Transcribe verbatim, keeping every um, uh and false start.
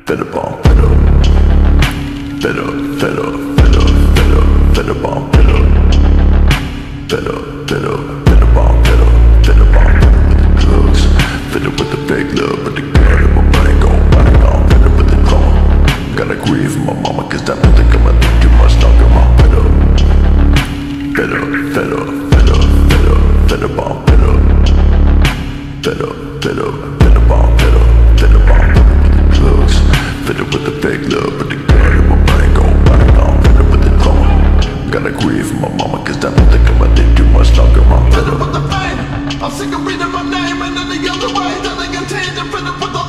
fed up on fed up, fed up, fed up, fed up, fed up, fed up on fed up, fed up, fed up, fed up on fed up, fed up on fed up with the drugs, fed up with the fake love, but the gun in my brain gon' bang on, fed up with the drama. Gotta grieve for my mama, cause that don't think I'ma think too much longer. I'm fed up, fed up, fed up, fed up, fed up, fed up on fed up, fed up, fed up, fed up on fed up, fed up on fed up with the drugs, fed up with the fake love, but the gun in my brain gon' bang on, fed up with the drama. Gotta grieve for my mama, cause that don't think I'ma think too much longer. I'm fed up with the pain, I'm sick of reading my name and any other way that I continue to fed up with the